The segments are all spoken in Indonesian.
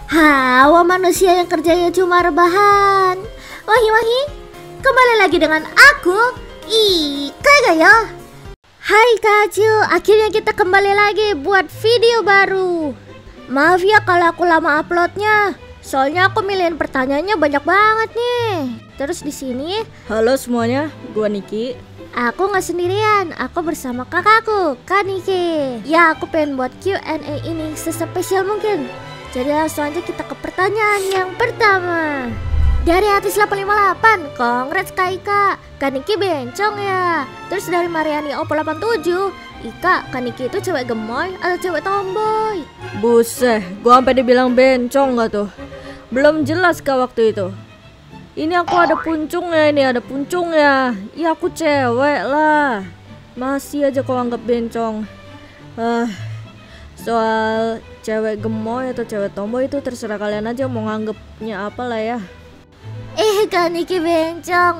Hawa manusia yang kerjanya cuma rebahan. Wahi, kembali lagi dengan aku, Ika Gayo. Hai Kaju, akhirnya kita kembali lagi buat video baru. Maaf ya kalau aku lama uploadnya, soalnya aku milihin pertanyaannya banyak banget nih. Terus di sini, halo semuanya, gua Niki. aku nggak sendirian, aku bersama kakakku, Kak Niki. Ya, aku pengen buat Q&A ini sespesial mungkin. Jadi langsung aja kita ke pertanyaan yang pertama. Dari Atis 858, congrats Kak Ika, Kak Niki bencong ya. Terus dari Mariani Oppo 87, Ika, Kak Niki itu cewek gemoy atau cewek tomboy? Buset, gua sampai dibilang bencong gak tuh? Belum jelas Kak waktu itu. Ini aku ada puncungnya, Ya aku cewek lah. Masih aja kau anggap bencong. Soal cewek gemoy atau cewek tomboy itu terserah kalian aja mau nganggapnya apa lah ya. Kak Niki bencong.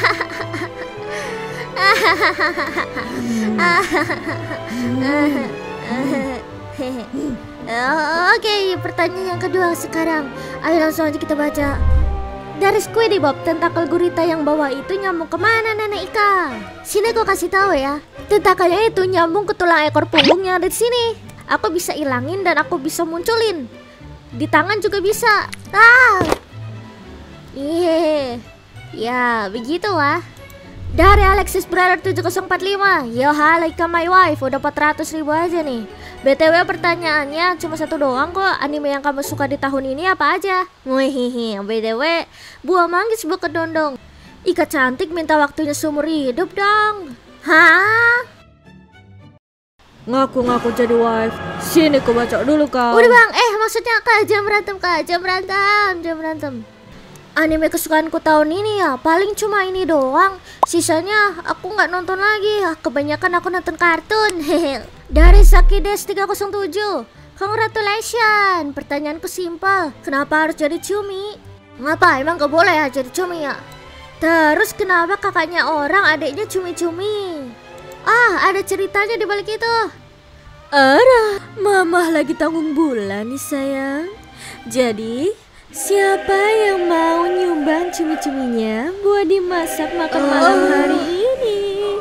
Oke, pertanyaan yang kedua sekarang. Ayo langsung aja kita baca. Dari Squiddy Bob, tentakel gurita yang bawah itu nyambung kemana Nenek Ika? Sini aku kasih tahu ya. Tentakelnya itu nyambung ke tulang ekor punggungnya ada di sini. Aku bisa ilangin dan aku bisa munculin. Di tangan juga bisa. Ya, begitulah. Dari Alexis Brother 7045, yo halo Ika my wife, udah 400.000 aja nih. BTW pertanyaannya cuma satu doang kok. Anime yang kamu suka di tahun ini apa aja? Wih, BTW buah manggis buah kedondong. Ika cantik minta waktunya seumur hidup dong. Hah? Ngaku-ngaku jadi wife. Sini ku baca dulu kau. Udah bang, maksudnya Kak, jam berantem. Anime kesukaanku tahun ini ya paling cuma ini doang. Sisanya aku nggak nonton lagi. Kebanyakan aku nonton kartun. Dari Sakides 307, congratulations. Pertanyaanku simpel, kenapa harus jadi cumi? Ngapa emang gak boleh ya jadi cumi ya? Terus kenapa kakaknya orang adiknya cumi-cumi? Ada ceritanya di balik itu. Mama lagi tanggung bulan nih sayang. Jadi siapa yang mau nyumbang cumi-cuminya buat dimasak makan malam hari ini?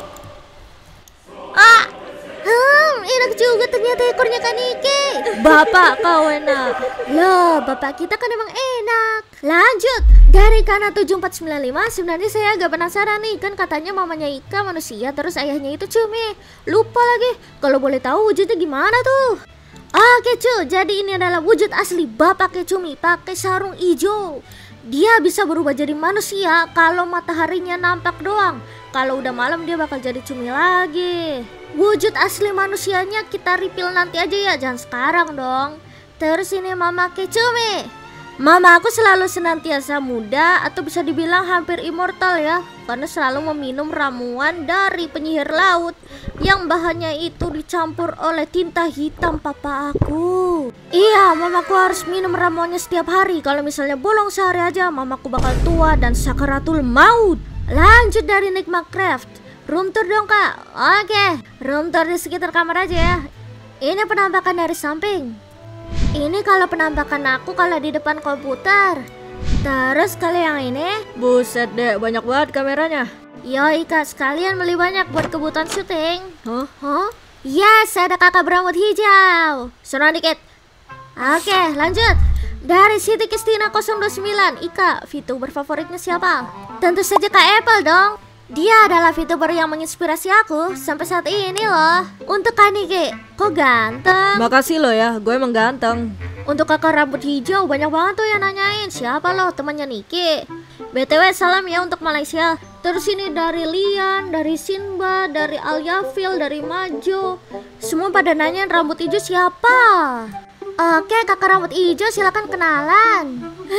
Enak juga ternyata ekornya Kak Niki. Bapak kau enak. Loh, bapak kita kan emang enak. Lanjut. Dari Kana 7495, sebenarnya saya agak penasaran nih. Kan katanya mamanya Ika manusia, terus ayahnya itu cumi. Lupa lagi. Kalau boleh tahu wujudnya gimana tuh? Oke cu, jadi ini adalah wujud asli bapaknya cumi, pakai sarung hijau. Dia bisa berubah jadi manusia kalau mataharinya nampak doang. Kalau udah malam dia bakal jadi cumi lagi. Wujud asli manusianya kita reveal nanti aja ya, jangan sekarang dong. Terus ini mama ke cumi. Mama aku selalu senantiasa muda atau bisa dibilang hampir immortal ya, karena selalu meminum ramuan dari penyihir laut yang bahannya itu dicampur oleh tinta hitam papa aku. Iya, mamaku harus minum ramuannya setiap hari. Kalau misalnya bolong sehari aja, mamaku bakal tua dan sakaratul maut. Lanjut dari Nikma Craft, room tour dong kak. Oke, room tour di sekitar kamar aja ya. Ini penampakan dari samping. Ini kalau penampakan aku kalau di depan komputer. Terus kalau yang ini, buset deh, banyak banget kameranya. Yoi kak, sekalian beli banyak buat kebutuhan syuting. Yes, ada kakak berambut hijau. Senang dikit. Oke, lanjut. Dari Siti Kristina 029, Ika, VTuber favoritnya siapa? Tentu saja Kak Apple dong. Dia adalah VTuber yang menginspirasi aku sampai saat ini loh. Untuk Kak Niki, kok ganteng? Makasih lo ya, gue emang ganteng. Untuk kakak rambut hijau, banyak banget tuh yang nanyain siapa loh temannya Niki. BTW salam ya untuk Malaysia. Terus ini dari Lian, dari Sinba, dari Alyafil, dari Majo. Semua pada nanyain rambut hijau siapa. Oke, kakak rambut hijau silakan kenalan.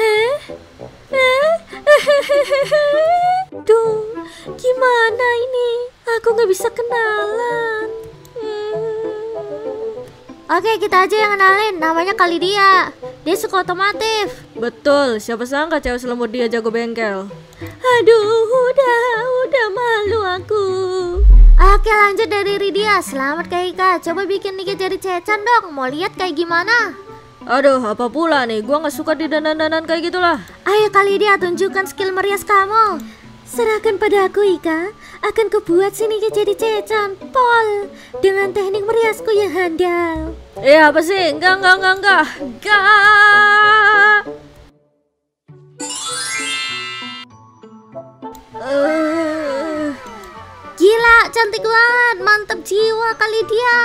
Duh, gimana ini? Aku nggak bisa kenalan. Oke, kita aja yang kenalin. Namanya Kalidia. Dia suka otomotif. Betul, siapa sangka cewek selembut dia jago bengkel. Aduh, udah malu aku. Oke, lanjut dari Ridia. Selamat Kak Ika. Coba bikin Niki jadi cecan dong. Mau lihat kayak gimana? Aduh, apa pula nih? Gua nggak suka di dandan-dandan kayak gitulah. Ayo kali dia tunjukkan skill merias kamu. Serahkan pada aku, Ika. Akan kubuat si Nike jadi cecan pol dengan teknik meriasku yang handal. Apa sih? Enggak. Gila, cantik banget, mantap jiwa kali dia.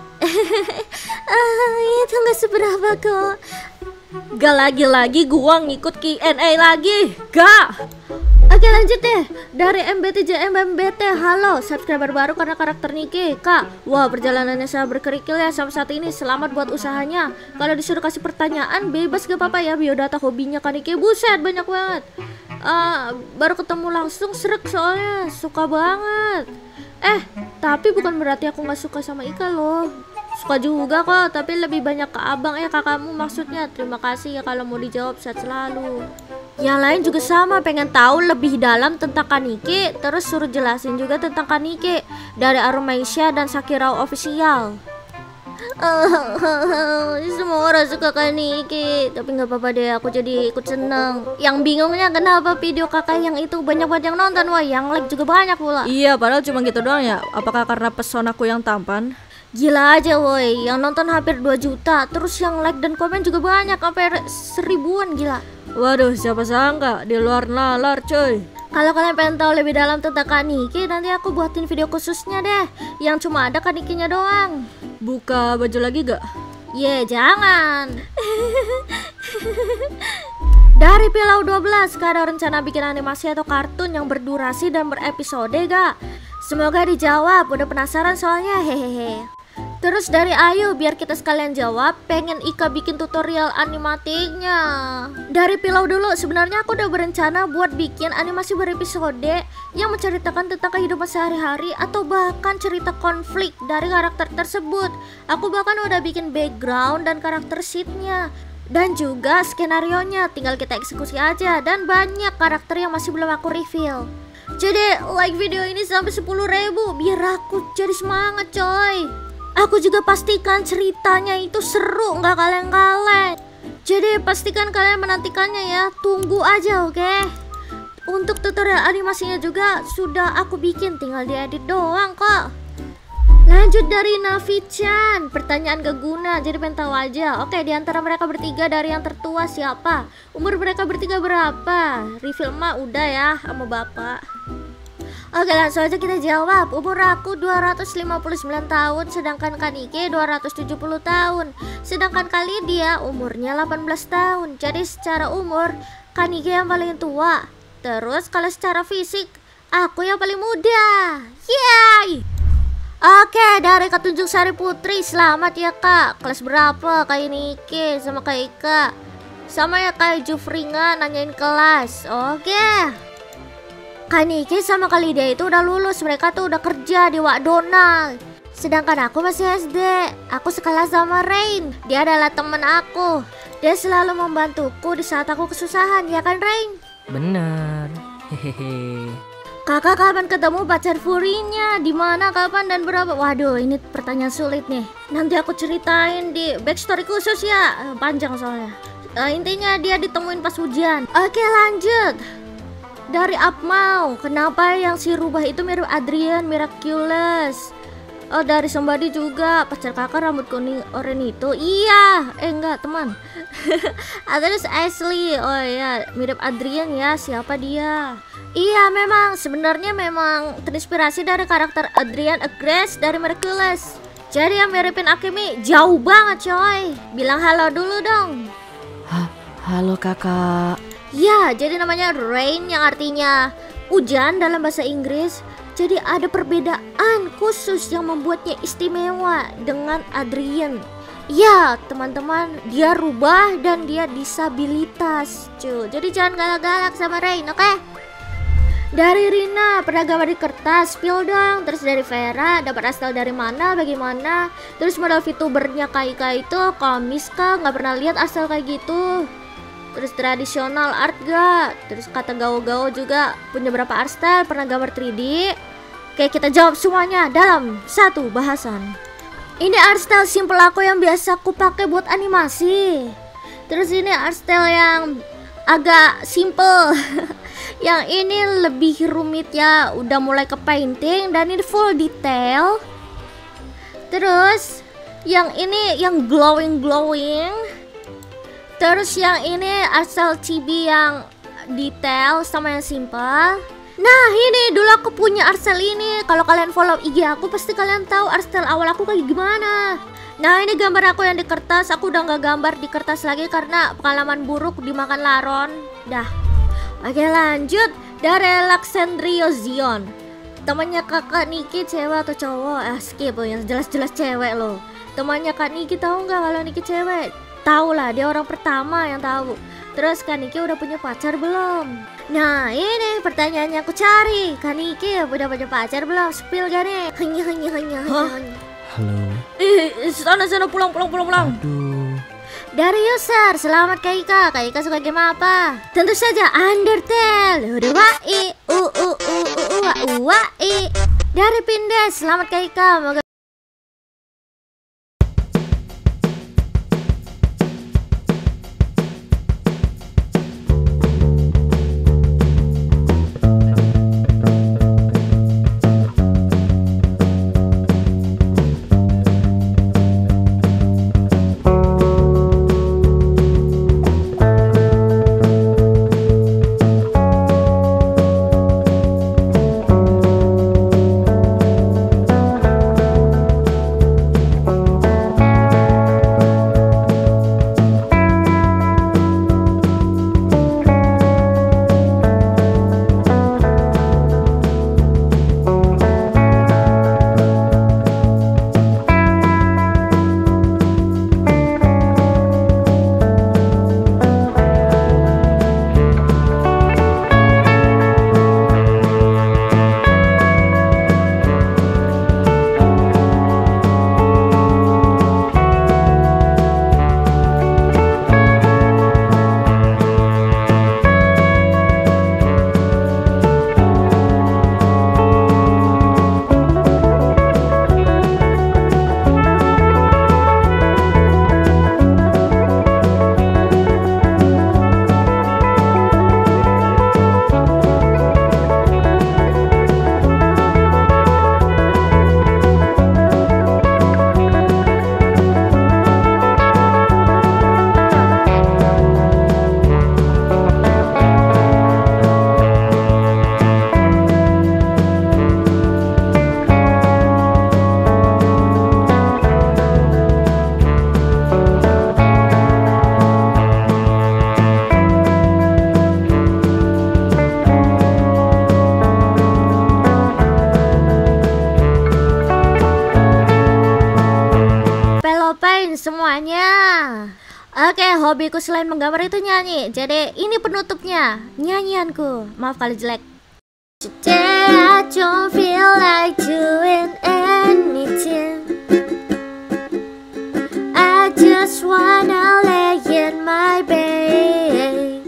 Itu nggak seberapa kok. Gak lagi-lagi gua ngikut Q&A lagi. Gak. Oke lanjut deh. Dari MBT, halo, subscriber baru karena karakter Nike. Kak, wah perjalanannya saya berkerikil ya sampai saat ini. Selamat buat usahanya. Kalau disuruh kasih pertanyaan bebas gak apa-apa ya. Biodata hobinya Kak Nike, buset banyak banget. Baru ketemu langsung srek soalnya suka banget. Tapi bukan berarti aku gak suka sama Ika loh. Suka juga kok, tapi lebih banyak ke abang kakakmu maksudnya. Terima kasih ya kalau mau dijawab, sehat selalu. Yang lain juga sama, pengen tahu lebih dalam tentang Kanike, terus suruh jelasin juga tentang Kanike dari Arumaisha dan Sakirao Official. Semua orang suka Kanike, tapi nggak apa-apa deh, aku jadi ikut seneng. Yang bingungnya kenapa video kakak yang itu banyak banget yang nonton, wah yang like juga banyak pula. Iya, padahal cuma gitu doang ya. Apakah karena pesonaku yang tampan? Gila aja woi, yang nonton hampir 2 juta, terus yang like dan komen juga banyak, sampai 1000-an gila. Waduh, siapa sangka di luar nalar cuy. Kalau kalian pengen tahu lebih dalam tentang Kanike, nanti aku buatin video khususnya deh, yang cuma ada Kanike-nya doang. Buka baju lagi gak? Jangan. Dari Pilau 12, Kak, ada rencana bikin animasi atau kartun yang berdurasi dan berepisode gak? Semoga dijawab, udah penasaran soalnya, hehehe. Terus dari Ayu, biar kita sekalian jawab, pengen Ika bikin tutorial animatiknya. Dari Pilau dulu, sebenarnya aku udah berencana buat bikin animasi berepisode yang menceritakan tentang kehidupan sehari-hari atau bahkan cerita konflik dari karakter tersebut. Aku bahkan udah bikin background dan karakter sheetnya dan juga skenarionya, tinggal kita eksekusi aja. Dan banyak karakter yang masih belum aku reveal. Jadi like video ini sampai 10.000 biar aku jadi semangat coy. Aku juga pastikan ceritanya itu seru, nggak kaleng-kaleng. Jadi pastikan kalian menantikannya ya. Tunggu aja, oke? Untuk tutorial animasinya juga sudah aku bikin, tinggal diedit doang kok. Lanjut dari Navi-chan, pertanyaan gak guna, jadi pengen tahu aja. Oke, di antara mereka bertiga dari yang tertua siapa? Umur mereka bertiga berapa? Reveal mah udah ya sama bapak. Oke, langsung aja kita jawab. Umur aku 259 tahun, sedangkan Kanike 270 tahun. Sedangkan kali dia umurnya 18 tahun. Jadi secara umur Kanike yang paling tua. Terus kalau secara fisik aku yang paling muda. Yeay. Oke, dari Ketunjuk Sari Putri, selamat ya kak. Kelas berapa kayak Nike sama Kak Ika? Sama ya kayak Jufringa nanyain kelas. Oke. Kanike sama Kalida itu udah lulus, mereka tuh udah kerja di McDonald. Sedangkan aku masih SD. Aku sekelas sama Rain. Dia adalah temen aku. Dia selalu membantuku di saat aku kesusahan, ya kan Rain? Bener. Hehehe. Kakak kapan ketemu pacar furinya? Di mana, kapan, dan berapa? Waduh, ini pertanyaan sulit nih. Nanti aku ceritain di backstory khusus ya. Panjang soalnya. Intinya dia ditemuin pas hujan. Oke, lanjut. Dari Apmau, kenapa yang si rubah itu mirip Adrian Miraculous? Oh, dari Somebody juga, pacar kakak rambut kuning oranye itu. Iya, enggak teman. Terus Ashley, oh ya mirip Adrian ya, siapa dia? Iya, memang sebenarnya memang terinspirasi dari karakter Adrian Agrest dari Miraculous. Jadi yang miripin Akemi jauh banget coy. Bilang halo dulu dong. Halo kakak. Ya, jadi namanya Rain yang artinya hujan dalam bahasa Inggris. Jadi ada perbedaan khusus yang membuatnya istimewa dengan Adrian. Ya, teman-teman, dia rubah dan dia disabilitas, cuy. Jadi jangan galak-galak sama Rain, oke? Dari Rina, pernah gambar di kertas, spill dong. Terus dari Vera, dapat asal dari mana, bagaimana. Terus model VTubernya Kaika itu komis kah? Nggak pernah lihat asal kayak gitu. Terus tradisional art gak? Terus kata Gao-Gao juga punya berapa art style, pernah gambar 3D? Oke, kita jawab semuanya dalam satu bahasan. Ini art style simple aku yang biasa aku pakai buat animasi. Terus ini art style yang agak simple. Yang ini lebih rumit ya, udah mulai ke painting dan ini full detail. Terus yang ini yang glowing. Terus yang ini art style chibi yang detail sama yang simple. Nah ini dulu aku punya art style ini. Kalau kalian follow IG aku pasti kalian tahu art style awal aku kayak gimana. Nah ini gambar aku yang di kertas. Aku udah gak gambar di kertas lagi karena pengalaman buruk dimakan laron. Dah. Oke lanjut. Dari Alexandrio Zion. Temannya kakak Niki cewek atau cowok? Skip yang jelas-jelas cewek loh. Temannya kak Niki tahu nggak kalau Niki cewek? Tahu lah, dia orang pertama yang tahu. Terus Kak Niki udah punya pacar belum? Nah ini pertanyaannya aku cari. Kak Niki udah punya pacar belum? Spill gak nih? Hanya. Halo. Sana pulang. Aduh. Dari user, selamat Kak Ika. Kak Ika suka game apa? Tentu saja Undertale. Uruwai, uwai. Dari Pindes, selamat Kak Ika. Moga semuanya. Oke, hobiku selain menggambar itu nyanyi. Jadi ini penutupnya nyanyianku. Maaf kalau jelek. Today I don't feel like doing anything. I just wanna lay in my bed.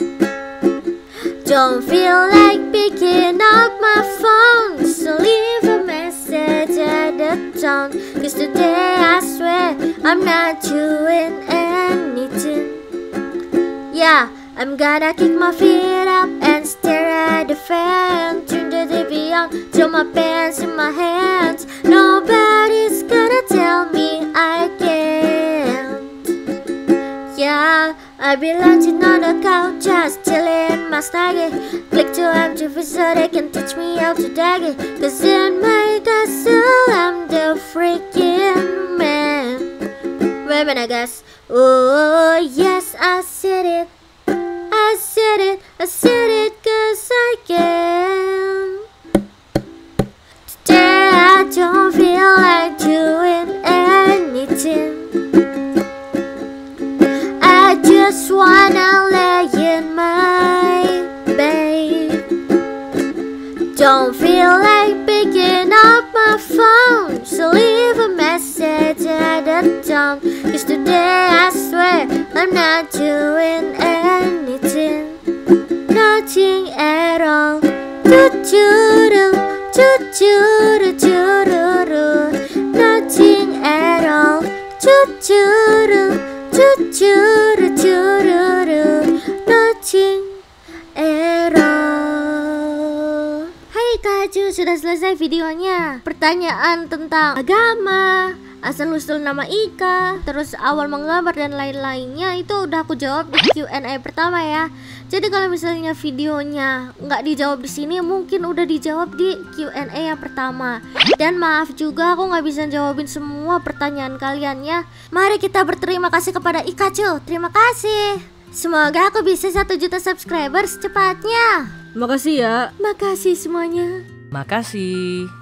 Don't feel like picking up my phone, so leave a message at the tone. Cause today I swear I'm not doing anything. Yeah, I'm gonna kick my feet up and stare at the fan. Turn the TV on, throw my pants in my hands. Nobody's gonna tell me I can't. Yeah, I've been lounging on the couch, just chilling my snuggie. Click to MTV so they can teach me how to dag it. Cause in my castle I'm the freaking man. Wait a minute guys. Oh yes, I said it. I said it cause I can. Today I don't feel like doing anything. I just wanna lay in my bed. Don't feel like picking up my phone, so leave a message at the tone. Cause today I swear I'm not doing anything. Nothing at all. Do-do-do, do-do-do-do-do. Nothing at all. cucuru, cucuru, cururu, nocing error. Hai Kaju, sudah selesai videonya. Pertanyaan tentang agama, asal-usul nama Ika, terus awal menggambar dan lain-lainnya itu udah aku jawab di Q&A pertama ya. Jadi kalau misalnya videonya nggak dijawab di sini, mungkin udah dijawab di Q&A yang pertama. Dan maaf juga aku nggak bisa jawabin semua pertanyaan kalian ya. Mari kita berterima kasih kepada Ika Cu. Terima kasih. Semoga aku bisa 1 juta subscriber secepatnya. Makasih ya. Makasih semuanya. Makasih.